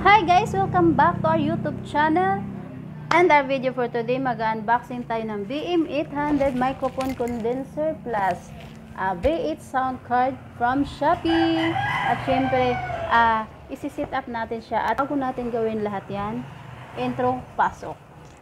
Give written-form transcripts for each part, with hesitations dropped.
Hi guys! Welcome back to our YouTube channel. And our video for today, mag-unboxing tayo ng BM800 Microphone Condenser Plus V8 sound card from Shopee. At syempre, isi-set up natin siya. At bago natin gawin lahat yan, intro, pasok.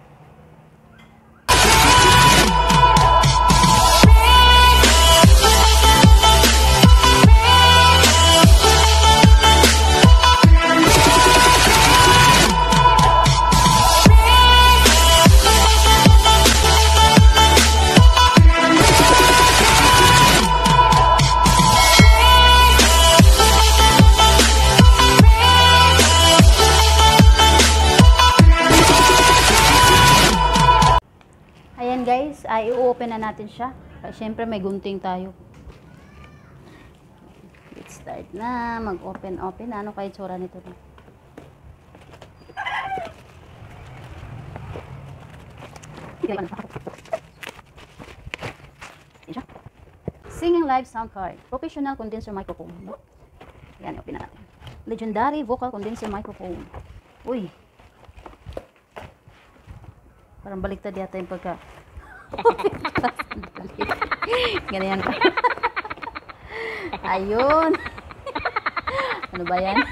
Ayan guys, i-open na natin siya. Siyempre may gunting tayo. Let's start na. Mag-open. Ano kaya tsura nito? Singing Live Sound Card. Professional Condenser Microphone. Ayan, open na natin. Legendary Vocal Condenser Microphone. Uy. Parang baliktad yata yung pagka ganyan ka. Ayun. Ano ba yan?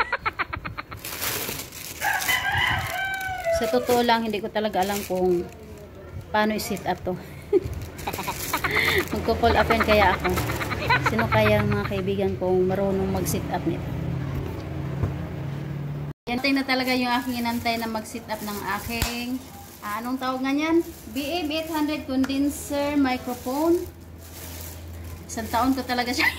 Sa totoo lang, hindi ko talaga alam kung paano i-set up to. Magko-call up yan kaya ako. Sino kaya mga kaibigan kong marunong mag-set up nito? Yantay na talaga yung aking inantay na mag-set up ng aking anong tawag nga yan? BM800 Condenser Microphone. Isang taon ko talaga siya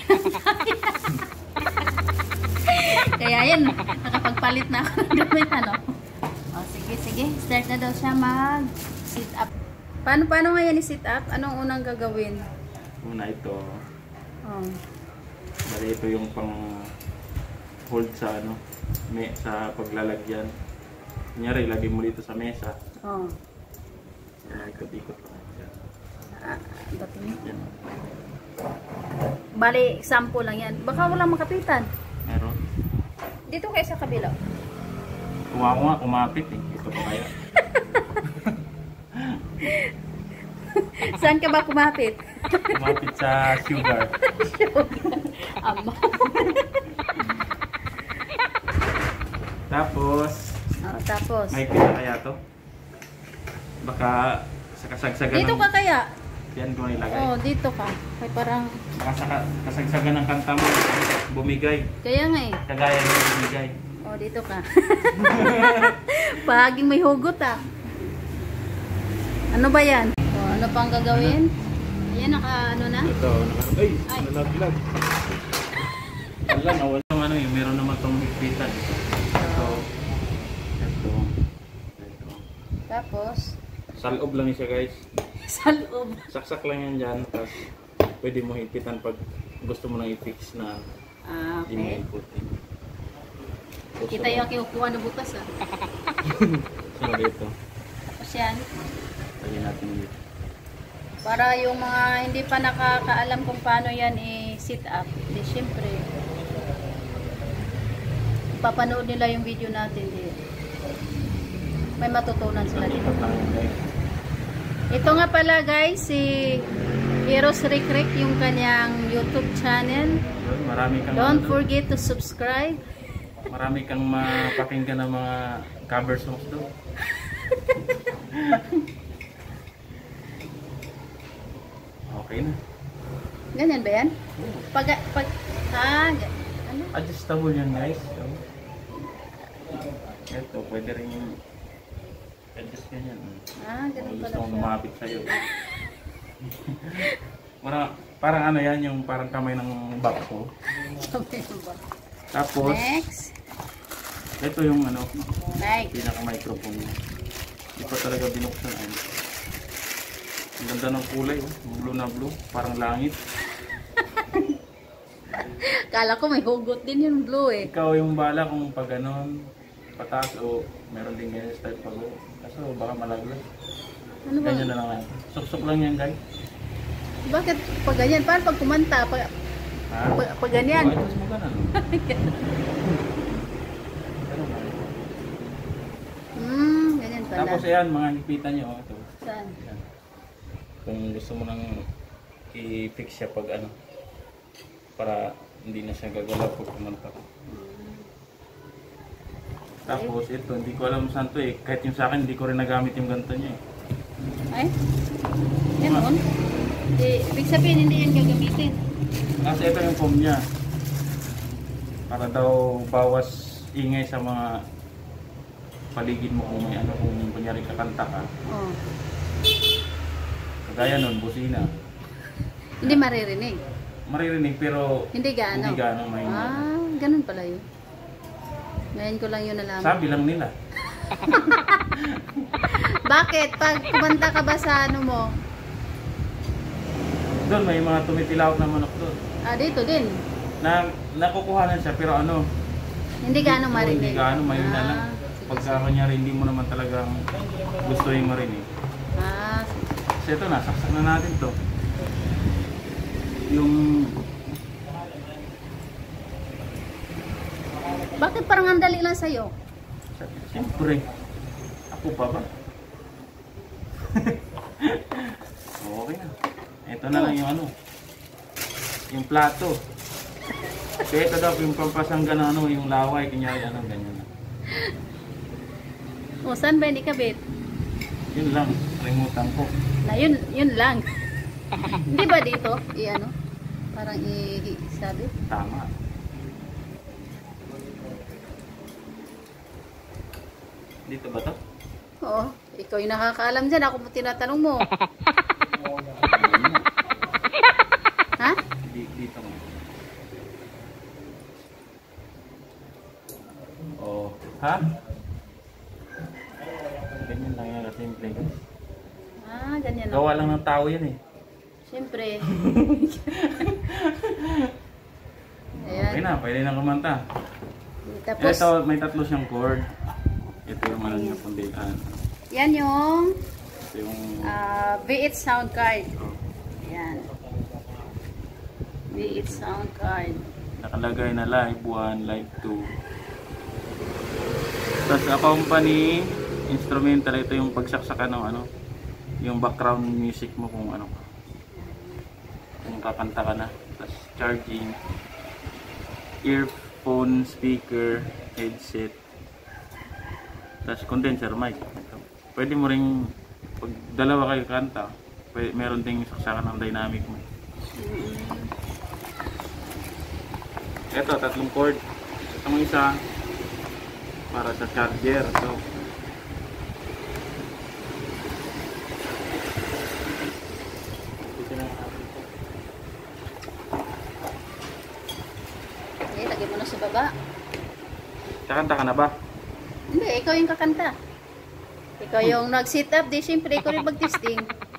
kaya yan, nakapagpalit na ako ng gamit, ano? O, sige. Start na daw siya mag-sit up. Paano nga yan i-sit up? Anong unang gagawin? Una ito. Oh. Bali ito yung pang hold sa sa paglalagyan. Kunyari, lagay mo dito sa mesa. Oh. Yan, ikot-ikot lang. Ba't yun? Yan. Bali, sample lang yan. Baka walang makapitan. Meron. Dito kayo sa kabila. Kung ako nga, kumapit eh. Ito pa kaya. Saan ka ba kumapit? Kumapit sa sugar. Ama. Tapos, may pita kaya to? Baka sa kasagsagan dito ka kaya? Yan ko nilagay. Oh, dito ka. May parang Baka sa kasagsagan ng kanta mo, bumigay. kaya nga eh. Kagaya mo bumigay. Oh, dito ka. Paging may hugot ah. Ano ba yan? Oh, ano pang gagawin? Ayan, ano na? Ito, ay, nalaglag. Wala, nawala yung meron naman itong higpitan. Ito. Tapos, Sa loob lang siya guys. sa loob. Saksak lang yan dyan. Tapos pwede mo higpitan pag gusto mo nang i-fix na Okay. email putin. Kita yung kinukuha na butas ah. So dito. Tapos yan. Lagyan natin dito. Para yung mga hindi pa nakakaalam kung paano yan i-set up. Di syempre, papanood nila yung video natin. May matutunan sila dito. Ikot lang yan guys. Ito nga pala guys, si Eros Rikrek yung kanyang YouTube channel. Marami kang Don't forget to subscribe. Marami kang mapakinggan ng mga cover songs doon. Okay na. Ganyan ba yan? Ano? Adjustable yan guys. So, ito, pwede rin yung adjust ganyan. Ganun pala Gusto mong siya. lumapit sa'yo. Parang ano yan, yung parang kamay ng bako. Tapos, Next. ito yung Next. pinaka-microphone niya. Hindi pa talaga binuksan. Ang ganda ng kulay, blue na blue, parang langit. Kala ko may hugot din yung blue eh. Ikaw yung bala kung pag ganon, pataas o meron din ganyan style pag kaso baka malaglag. Ano ba? Ganyan na lang natin. Suksok lang yan guys. Bakit pag ganyan? Paano pag kumanta? Pag ganyan? Ay, mas magana no? Ganun lang. Tapos ayan, mga hipitan nyo. Ito. Saan? Ayan. Kung gusto mo nang i-fix siya pag ano, para hindi na siya gagalaw pag kumanta ko. Tapos ito, hindi ko alam saan to eh. Kahit yung sa akin, hindi ko rin nagamit yung ganito niya eh. Ay? Ganon? Ibig sabihin, hindi yan gagamitin. Kasi ito yung foam niya. Para daw bawas ingay sa mga paligid mo kung may ano, kung kunyari kakanta ka. Oh. Kagaya nun, busina. Hindi maririnig. Maririnig pero Hindi gaano. hindi gaano mahina. Ah, ganun pala yun. Ngayon ko lang yun nalaman. Sabi lang nila. Bakit? Pag kumanta ka ba sa ano mo? Doon may mga tumitilawak na manok doon. Ah, dito din. Nakukuhanan siya pero ano, Hindi gaano marinig. hindi gaano mahina lang. sige, Pagka kunyari hindi mo naman talagang gusto yung marinig. Ah, Kasi ito na, saksak na natin to. Yung bakit parang ang dali lang sa'yo? siyempre, ako pa ba? Okay na. Ito na lang yung ano, yung plato. Kaya ito daw yung pampasangga na ano, yung laway, kunyari ano, ganyan na. O, saan ba hindi kabit? Yun lang, kalimutan ko. Na yun lang. Hindi ba dito? I-ano? Parang i-sabi? Tama. Dito ba to? Oo. Ikaw yung nakakaalam dyan. Ako mo tinatanong mo. Ha? Dito mo. Oh, ha? Ganyan lang yan, simple. Ah, ganyan lang. Gawa lang ng tao yan eh. Siyempre. Okay Ayan. na, pwede na kumanta. Tapos, Ito, may tatlo siyang chord. Ito yung ano niya, pundian. yan yung Ito yung... V8 sound card. Oh, Ayan. V8 sound card. nakalagay na live 1, live 2. Tapos accompany, instrumental, ito yung pagsaksakan ng ano, yung background music mo kung ano, kung kakanta ka na. Tapos charging, earphone, speaker, headset, tapos condenser mic. Pwede mo ring, pag dalawa kayo kanta, meron ding saksakan ng dynamic mo. Ito, tatlong cord. Itong isa para sa charger. So, Okay, lagay mo na sa baba. kakanta ka na ba? Hindi, ikaw yung kakanta. Ikaw yung nag-sit up, di siyempre ikaw rin mag-testing.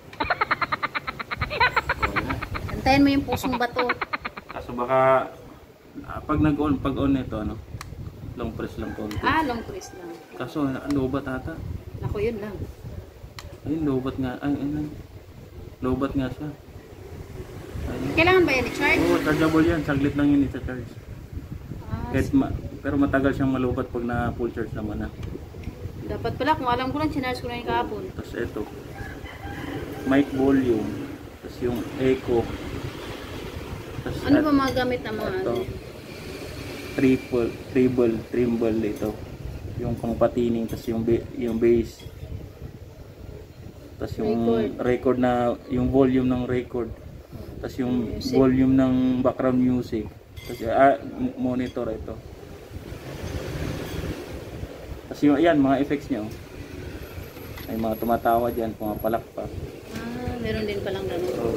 Kantahin mo yung pusong bato. Kaso baka pag nag-on, pag-on nito ano, long press lang konti. Ah, long press lang. Kaso lobat ata. Ako yun lang. Ayun, lobat nga. Ay, ayun. Lobat nga siya. Ayun. Kailangan ba yan i-charge? Oo, chargeable yan. Saglit lang yun i-charge. Ah, Pero matagal siyang malubat pag na full charge naman na. dapat pala, kung alam ko lang, sinarge ko na yung kahapon. Tapos ito. Mic volume. Tapos yung echo. Tapos Ano ba mga gamit na mga ito. ano? Tremble ito. Yung pangpatining, tapos yung bass. Tapos yung record na, yung volume ng record. Tapos yung Music. volume ng background music. Tapos monitor ito. Tapos yung, ayan, mga effects niya. Oh. May mga tumatawa dyan, pumapalakpak. Ah, meron din palang gano'n. So,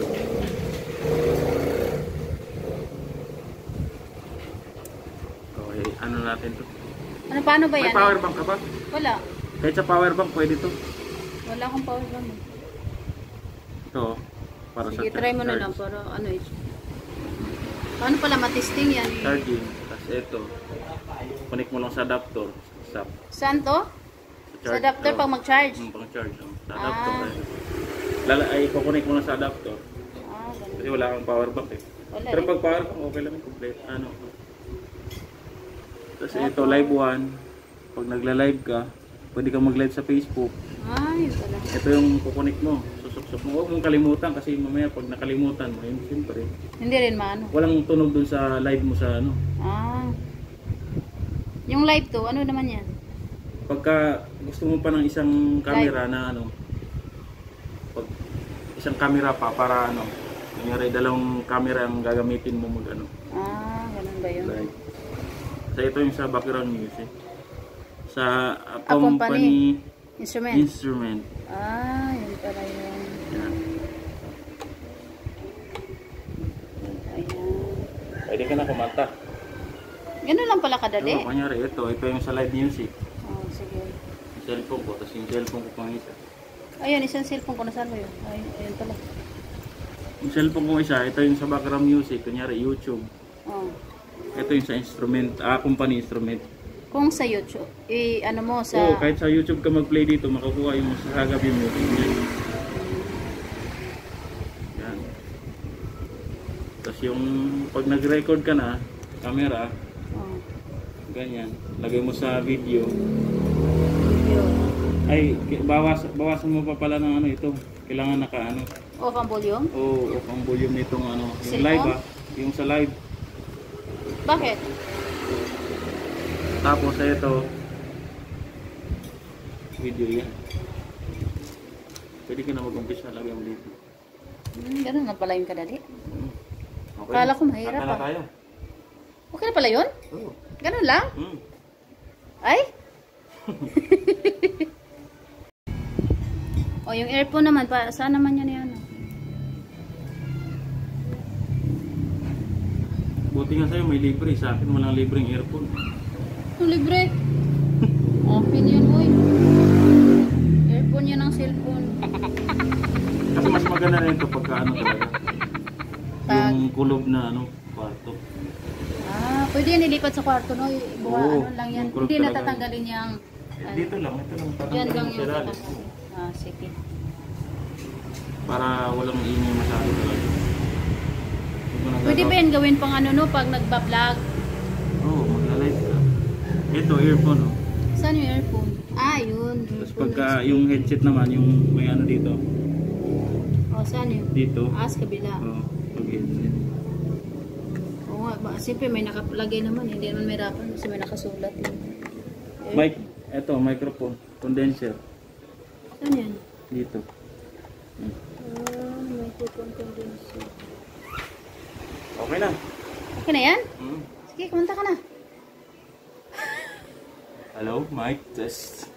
okay, ano natin to? Ano, paano ba May yan? power bank ka ba? Wala. Kahit sa power bank pwede to. Wala akong power bank. Ito, para Sige, sa try mo na charge. lang para ano eh. Paano pala matesting yan? Charging. Tapos ito, connect mo lang sa adapter. Saan to? Sa adapter pag mag-charge? Pang charge. Sa adapter. Ah. Ay, kukonek mo lang sa adapter. Ah, ganun. Kasi wala kang power bank eh. Wala Pero eh. pag power bank, okay lang yung complete. Ano. Tapos Ah, ito, live 1. Pag nagla-live ka, Pwede kang mag-live sa Facebook. Ay, pala. Ito yung kukonek mo. Susok-susok mo. Huwag mong kalimutan kasi mamaya pag nakalimutan mo, yun siyempre. Hindi rin maano. Walang tunog dun sa live mo sa ano. Ah. Yung live to, ano naman yan? Pagka gusto mo pa ng isang camera na ano, pag isang camera pa para ano, nangyari dalawang camera ang gagamitin mo mag ano. Ah, ganun ba yun? Live. So ito yung sa background music. Sa Company. Instrument. Instrument. Ah, yun pala yun. Yan. Ayan. Pwede ka na kumanta. Ganun lang pala kadali. Oo, kanyari ito yung sa live music. Oh, sige. Yung cellphone ko, tapos yung cellphone ko pang isa. Ayun, isang cellphone ko nasaan mo yun? Ay, ayun pala. Yung cellphone ko isa, ito yung sa background music, kanyari YouTube. Oh. Ito yung sa instrument, company instrument. Kung sa YouTube, ano mo sa... Oo, kahit sa YouTube ka mag-play dito, makakuha yung masasagap yung music niya. Yan. Tapos yung pag nag-record ka na, camera, Oh. ganyan, lagay mo sa video. Yun. Ay, bawasan mo pa pala ng ano ito. Kailangan naka ano. Off ang volume? Oo, off ang volume nitong ano. Yung Cellphone? live yung sa live. Bakit? Tapos ito, video yan. Pwede ka na mag-umpisa, lagay mo dito. Ganun na pala yung kadali. Okay. Akala ko mahirap Kanta na ah. tayo. Okay na pala yun? Oo. Ganun lang? Ay? O, yung earphone naman, saan naman yan yan? Buti nga sa'yo, may libre. Sa akin, walang libreng earphone. Yung libre. Open yun, boy. Earphone yan ang cellphone. Kasi mas maganda rin ito pagka ano talaga. Yung kulob na ano, kwarto. Ah, pwede yan ilipat sa kwarto, no? Buha, Oo, ano lang yan. yung kulog Hindi talaga. natatanggalin yung... Dito lang, ito lang. Yan lang Tatanggalin mo yung sa ilalim. tatanggalin. Ah, sige. Para walang ingay masyado talaga. Pwede ba yan gawin pang ano, no? Pag nagba-vlog? Oo, magla-live ka. Ito, earphone, oh. Saan yung earphone? Ah, yun. Tapos pagka yung headset naman, yung may ano dito. Oh, saan yun? Dito. Ah, sa kabila. Oo, pag headset. Oo nga, siyempre may nakalagay naman. Hindi naman may rapan kasi may nakasulat. Mic, ito, microphone, condenser. Saan yan? Dito. Ah, microphone condenser. Okay na. Okay na yan? Mm. Sige, kumanta ka na. Hello, mic test.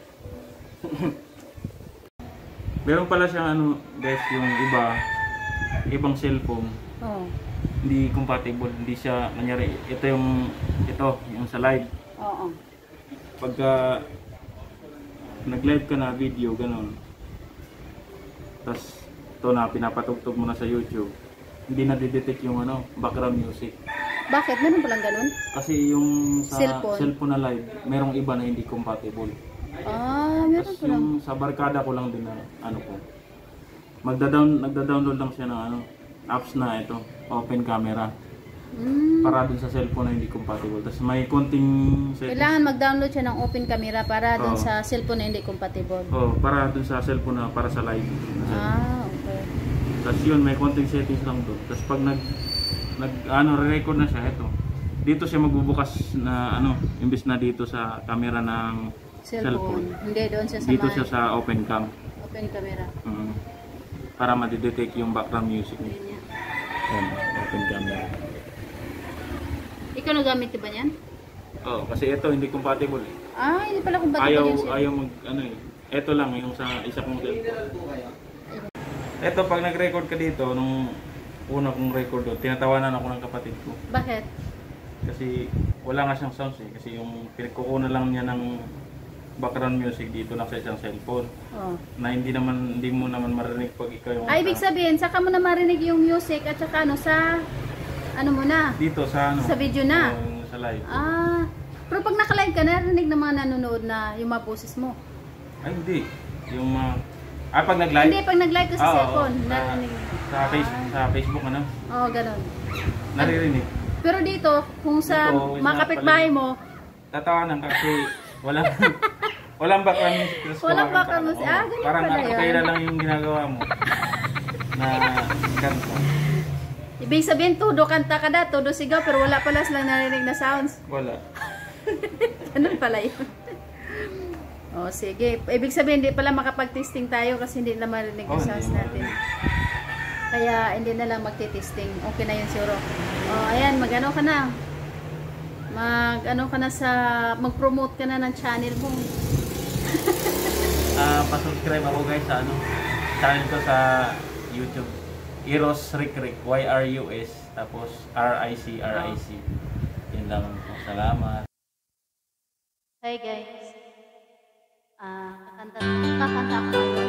Meron pala siyang ano, guys, yung ibang cellphone. Oo. Hindi compatible, hindi siya, kanyari, ito yung sa live. Oo. Pagka nag-live ka na video, ganun. Tapos, ito na, pinapatugtog mo na sa YouTube. Hindi na didetect yung ano, background music. Bakit? Meron palang ganun? Kasi yung sa Cellphone? cellphone na live, merong iba na hindi compatible. Ah, meron Tapos palang. yung sa barkada ko lang din na ano ko. Nagda-download lang siya ng ano, apps na ito, open camera. Para dun sa cellphone na hindi compatible. Tapos may konting settings. Kailangan mag-download siya ng open camera para dun Oo. sa cellphone na hindi compatible. Oh, para dun sa cellphone na para sa live. Ah, okay. Tapos yun, may konting settings lang doon. Tapos pag re-record na siya, ito. Dito siya magbubukas na ano, imbis na dito sa camera ng cellphone. Hindi, doon siya sa Dito may siya sa open cam. open camera. Para ma-detect yung background music niya. Yun yan. Yan, open camera. Ikaw nagamit ba niyan? Oh, kasi ito hindi compatible eh. Ah, hindi pala compatible Ayaw yung cellphone. ayaw mag ano eh. Ito lang yung sa isa kong cellphone. Ito pag nag-record ka dito nung una kong record doon, tinatawanan ako ng kapatid ko. Bakit? Kasi wala nga siyang sounds eh. Kasi yung pinagkukunan lang niya ng background music dito lang sa isang cellphone. Oh. Na hindi mo naman marinig pag ikaw yung... Ibig sabihin, saka mo na marinig yung music at saka ano sa ano mo na? Dito sa ano? Sa video na? Yung sa live. Ah, pero pag naka-live ka, narinig ng mga nanonood na yung mga boses mo. Ay hindi. Yung pag nag-live? Hindi, pag nag-live ka sa Oo, cellphone, oo. narinig. Sa Facebook ano? Oo, ganun. Naririnig. Pero dito, kung sa Dito, mga kapitbahay mo, Tatawanan kasi wala Walang background music. Tapos Walang kumakanta background ka. music. Oo. Ah, ganyan Parang pala yun. akapera lang yung ginagawa mo. Na kanta. Ibig sabihin, todo kanta ka na, todo sigaw, pero wala pala silang narinig na sounds. Wala. Ganun pala yun. O, sige. Ibig sabihin, hindi pala makapag-testing tayo kasi hindi na marinig yung sounds natin. Kaya, hindi na lang magti-testing. Okay na yun, siguro. O, ayan, mag-ano ka na. Mag-ano ka na sa... Mag-promote ka na ng channel mo. Pa-subscribe ako guys sa channel ko sa YouTube. Eros Rick Rick. Y-R-U-S. Tapos R-I-C. Yun lang po. Salamat. Hi guys. Kakanta ako